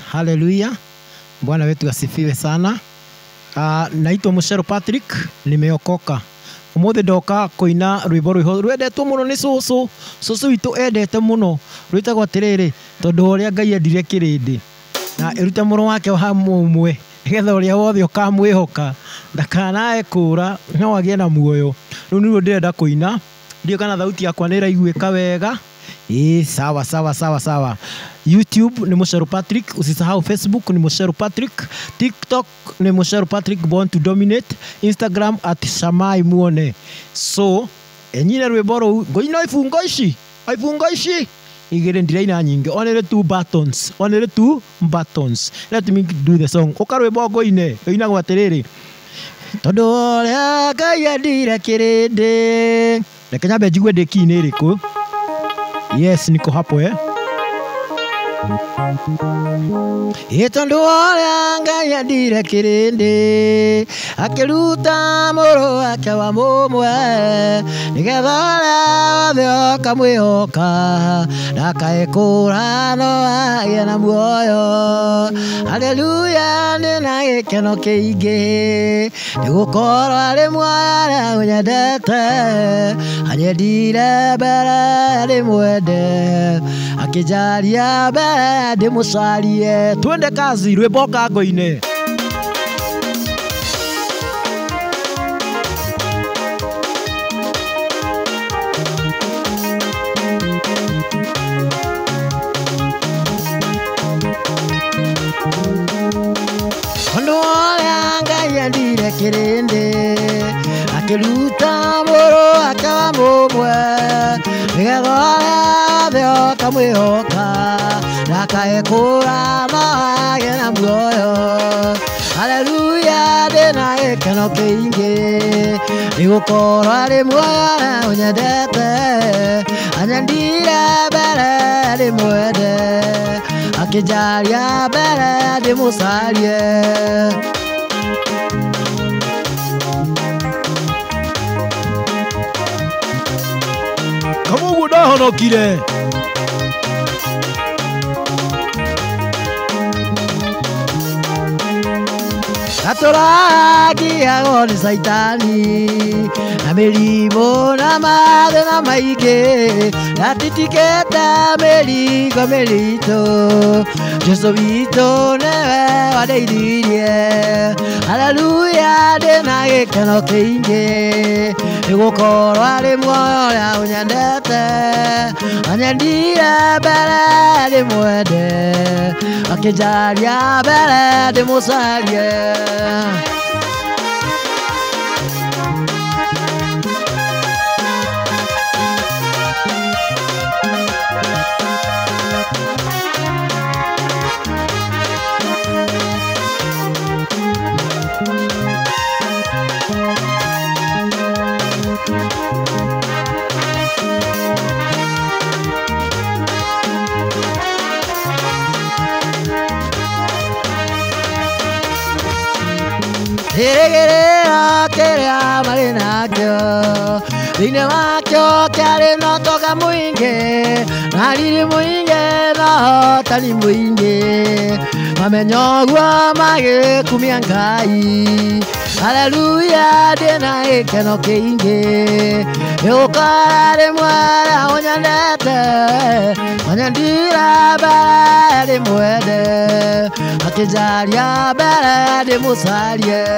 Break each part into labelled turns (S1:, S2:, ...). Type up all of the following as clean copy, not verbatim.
S1: Haleluya. Bwana wetu asifiwe sana. Naitwa Muchero Patrick, nimeokoka. Umuthi ndoka kuina rwimbo rwendetwo muno ni cucu witu endete muno rwitagwo atiriri tondu uria Ngai endire kirindi na irute muru wake wa mumwe nigetha uria wothe ukamwihoka ndakanae kura no agie na muoyo. Riu niruo ndirenda kuina, ndio kana thauti yakwa ni iraiguika wega. Sawa. YouTube ni Muchero Patrick, usisahau Facebook ni Muchero Patrick, TikTok ni Muchero Patrick Born to Dominate, Instagram @Shamai Muone. So enyine rwimbo ru ngoina ifungo ici igire ndiraina nyingi, only two buttons. Let me do the song. Ukarwimbo ngoine inagwa atiriri tondu uria Ngai endire kirindi. Reke nyambe njigue ndiki-ini iriku. Yes, niko hapo tondu uria Ngai endire kirindi akiruta muru wake wa mumwe nigetha uria wothe ukamwihoka ndakaekura no agie na muoyo. Haleluya, nina gikeno kiingi nigukorwo ari muoyo uria unyendete anyendire mbere ari mwende akijaria mbere ndimucarie. Twende kazi, rwimbo kango-ini. Tondu uria Ngai endire kirindi akiruta muru wake wa mumwe nigetha uria wothe ukamwihoka ndakaekura no agie na muoyo. Haleluya, ndina gikeno kiingi nigukorwo ari muoyo uria unyendete anyendire mbere ndi mwende akijaria mbere ndimucarie. Kama uguo ndahonokire aturagiagwo ni Saitani na mirimu na mathina maingi natitikite mirigo miritu Jesu witu niwe wandeithirie. Haleluya, ndina gikeno kiingi nigukorwo ari muoyo uria unyendete anyendire mbere ndi mwende akijaria mbere ndimucarie. Irigirira kiria mari nakio thiini wakio kiari na ũtonga mũingĩ na riri mũingĩ na ũhotani mũingĩ mamenyo guo magĩkumia Ngai. Haleluya, ndina gikeno kiingi nĩgũkorwo ari muoyo uria unyendete anyendire mbere ndi mwende akijaria mbere ndimucarie.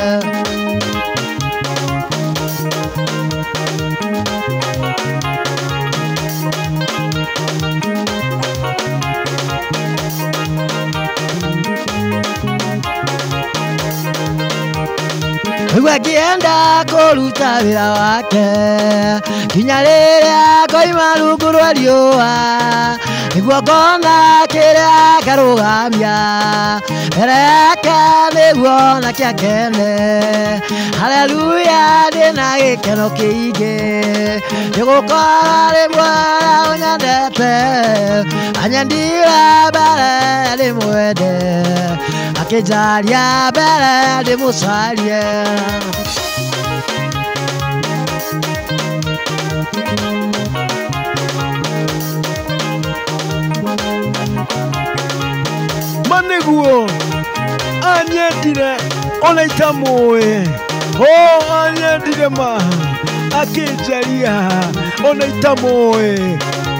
S1: Nĩguo akienda kũruta wĩra wake nginya rĩrĩa ngoima rungu rwa riũa nĩguo ngona kĩrĩa ngarũgamia mbere yake nĩguo nake akene. Haleluya, ndina gĩkeno kĩingĩ nĩgũkorwo arĩ muoyo ũrĩa unyendete anyendire mbere ndi mwende akijaria mbere ndimucarie. maneguo anyendire ona itamoe anyendire ma akinjaria ona itamoe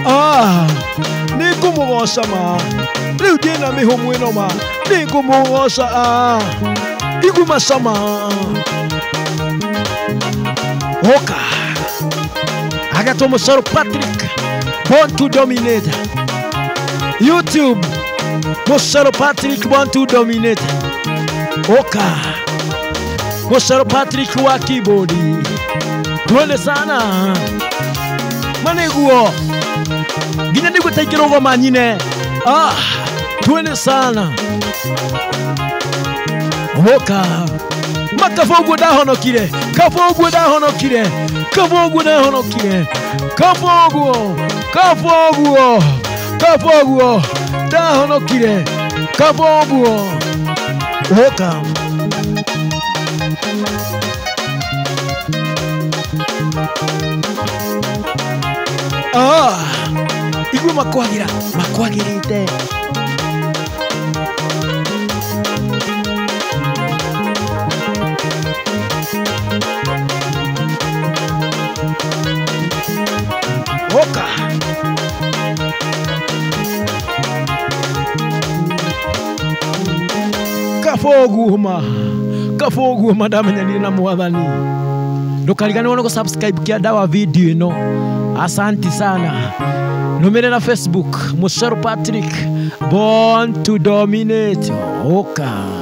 S1: ningumugoca ma riu ndina mihumu ino ma ningumugoca iguma sama oka agato Mucero Patrick Born to Dominate YouTube Mucero Patrick Born to Dominate oka Mucero Patrick wa keyboard tuende sana maneguo ginya ndigutaikira ngoma nyine tuende sana oka makafogu dahonokire kafogu dahonokire kafogu dahonokire kafogu dahonokire kafogu oka igwe makwagirite oka kafogu madamenyanire na mwathani ndukarigane wono subscribe kia dawa video ino asanti sana numere na Facebook Mucero Patrick Born to Dominate oka